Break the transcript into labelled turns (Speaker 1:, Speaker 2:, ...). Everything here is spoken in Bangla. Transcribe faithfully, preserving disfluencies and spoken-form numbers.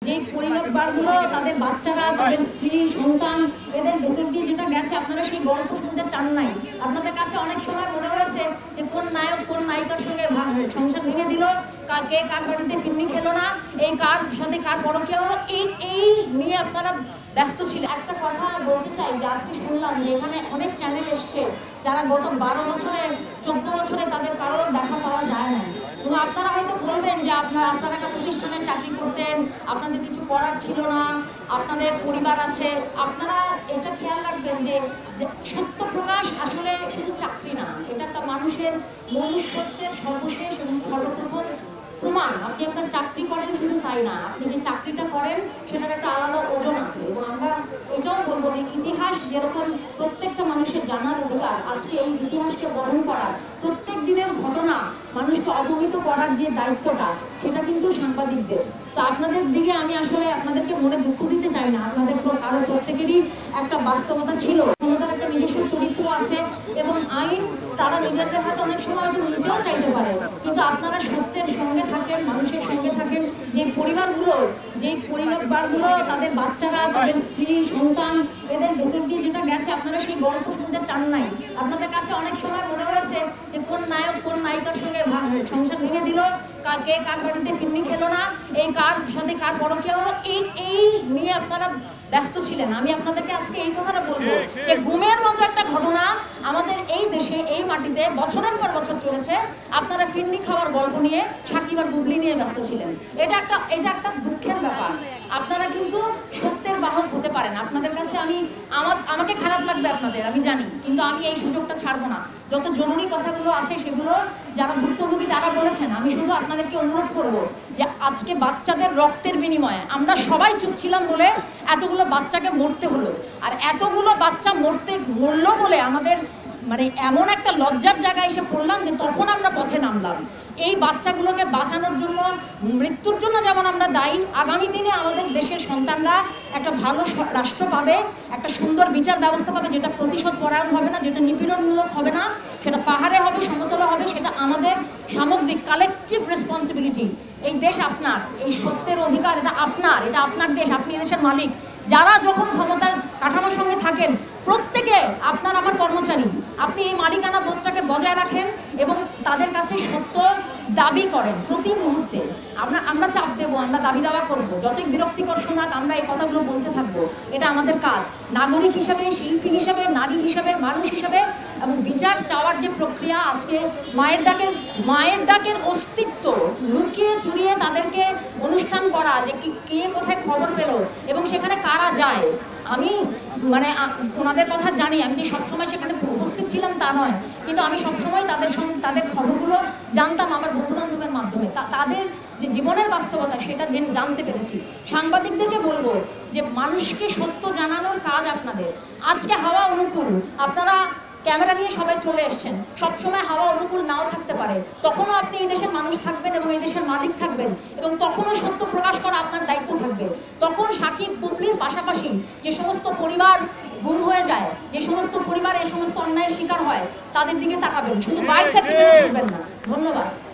Speaker 1: যে পরিবারগুলো তাদের বাচ্চারা, তাদের স্ত্রী, সন্তান, এদের ভেতর দিয়ে যেটা গেছে, আপনারা সেই গল্প শুনতে চান নাই। আপনাদের কাছে অনেক সময় মনে হয়েছে যে কোন নায়ক কোন নায়িকার সঙ্গে সংসার ভেঙে দিল, কে কার বাড়িতে ফিল্মি খেলো না, এই কার সাথে কার পরকীয়া হলো, এই এই নিয়ে আপনারা ব্যস্ত ছিলেন। একটা কথা বলতে চাই যে আজকে শুনলাম যে এখানে অনেক চ্যানেল এসছে যারা গত বারো বছরে চোদ্দ বছরে তাদের কারোর দেখা পাওয়া যায় না। এবং আপনারা হয়তো বলবেন যে আপনারা আপনারা একটা প্রতিষ্ঠানে চাকরি করতেন, আপনাদের কিছু করার ছিল না, আপনাদের পরিবার আছে। আপনারা এটা খেয়াল রাখবেন যে সত্য প্রকাশ আসলে শুধু চাকরি না, এটা একটা মানুষের মনুষ্যত্বের সর্বশেষ এবং সর্বপ্রথম প্রমাণ। আপনি আপনার চাকরি করেন শুধু তাই না, আপনি যে চাকরিটা করেন সেটার একটা আলাদা ওজন আছে। এবং আমরা এটাও বলবো যে ইতিহাস যেরকম প্রত্যেকটা মানুষের জানার অধিকার, আজকে এই ইতিহাসকে বরণ করার, প্রত্যেক দিনের ঘটনা মানুষকে অবহিত করার যে দায়িত্বটা, সেটা কিন্তু সাংবাদিকদের। তো আপনাদের দিকে আমি আসলে আপনাদেরকে মনে দুঃখ দিতে চাই না। আপনাদের কারো প্রত্যেকেরই একটা বাস্তবতা ছিল, তার একটা নিজস্ব চরিত্র আছে এবং আইন তারা নিজেদের হাতে অনেক সময় হয়তো নিতেও চাইতে পারে, কিন্তু আপনারা সত্যের সঙ্গে থাকেন, মানুষের সঙ্গে থাকেন। যে পরিবারগুলো যে পরিবারগুলো তাদের বাচ্চারা, তাদের স্ত্রী, সন্তান, এদের ভেতর দিয়ে যেটা গেছে, আপনারা সেই গল্প শুনতে চান নাই। আপনাদের কাছে অনেক সময় মনে হয়েছে যে কোন নায়ক কোন নায়িকার সঙ্গে সংসার ভেঙে দিল, কে কার বাড়িতে ফিল্মি খেলো না, এই কার সাথে কার পরকীয়া হলো, এই এই নিয়ে আপনারা ব্যস্ত ছিলেন। আমি আপনাদেরকে আজকে এই কথাটা বলবো যে ঘুমের মতো একটা ঘটনা আমাদের এই দেশে, এই মাটিতে বছরের পর বছর চলেছে। আপনারা ফিল্মি খাওয়ার গল্প নিয়ে, সাকিব আর বুবলি নিয়ে ব্যস্ত ছিলেন। এটা একটা এটা একটা দুঃখের ব্যাপার। আপনারা কিন্তু সত্যের বাহক হতে পারেন। আপনাদের কাছে আমি আমার আমাকে খারাপ লাগবে আপনাদের, আমি জানি, কিন্তু আমি এই সুযোগটা ছাড়বো না। যত জরুরি কথাগুলো আছে সেগুলো যারা ভুক্তভোগী তারা বলেছেন। আমি শুধু আপনাদেরকে অনুরোধ করব যে আজকে বাচ্চাদের রক্তের বিনিময়ে আমরা সবাই চুপ ছিলাম বলে এতগুলো বাচ্চাকে মরতে হলো, আর এতগুলো বাচ্চা মরতে মরলো বলে আমাদের মানে এমন একটা লজ্জার জায়গায় এসে পড়লাম যে তখন আমরা পথে নামলাম। এই বাচ্চাগুলোকে বাঁচানোর জন্য, মৃত্যুর জন্য যেমন আমরা দায়ী, আগামী দিনে আমাদের দেশের সন্তানরা একটা ভালো রাষ্ট্র পাবে, একটা সুন্দর বিচার ব্যবস্থা পাবে, যেটা প্রতিশোধ পরায়ণ হবে না, যেটা নিপীড়নমূলক হবে না, সেটা পাহাড়ে হবে, সমতলে হবে, সেটা আমাদের সামগ্রিক কালেকটিভ রেসপন্সিবিলিটি। এই দেশ আপনার, এই সত্যের অধিকার এটা আপনার, এটা আপনার দেশ, আপনি দেশের মালিক। যারা যখন ক্ষমতার কাঠামোর সঙ্গে থাকেন প্রত্যেকে আপনার আমার কর্মচারী। আপনি এই মালিকানা বোধটাকে বজায় রাখেন এবং তাদের কাছে সত্য দাবি করেন প্রতি মুহূর্তে। আমরা আমরা চাপ দেবো, আমরা দাবি দাওয়া করবো, যতই বিরক্তিকর শোনাক আমরা এই কথাগুলো বলতে থাকবো। এটা আমাদের কাজ, নাগরিক হিসাবে, শিল্পী হিসাবে, নারী হিসাবে, মানুষ হিসাবে। এবং বিচার চাওয়ার যে প্রক্রিয়া, আজকে মায়ের ডাকের মায়ের ডাকের অস্তিত্ব লুকিয়ে চুরিয়ে তাদেরকে অনুষ্ঠান করা, যে কে কোথায় খবর পেল এবং সেখানে কারা যায়। আমি মানে ওনাদের কথা জানি, আমি যে সবসময় সেখানে উপস্থিত ছিলাম তা নয়, কিন্তু আমি সবসময় তাদের সঙ্গে তাদের খবরগুলো জানতাম আমার বন্ধু বান্ধবের মাধ্যমে। তাদের যে জীবনের বাস্তবতা সেটা জানতে পেরেছি। সাংবাদিকদেরকে বলবো যে মানুষকে সত্য জানানোর কাজ আপনাদের। আজকে হাওয়া অনুকূল, আপনারা ক্যামেরা নিয়ে সবাই চলে এসছেন, সবসময় হাওয়া অনুকূল নাও থাকতে পারে, তখনও আপনি এই দেশের মানুষ থাকবেন এবং এই দেশের মালিক থাকবেন, এবং তখনও সত্য প্রকাশ করা আপনার দায়িত্ব থাকবে। তখন সাকিব বুবলির পাশাপাশি যে সমস্ত পরিবার গুম হয়ে যায়, যে সমস্ত পরিবার এই সমস্ত অন্যায়ের শিকার হয়, তাদের দিকে তাকাবেন, শুধু বাইক সাইড শুনবেন না। ধন্যবাদ।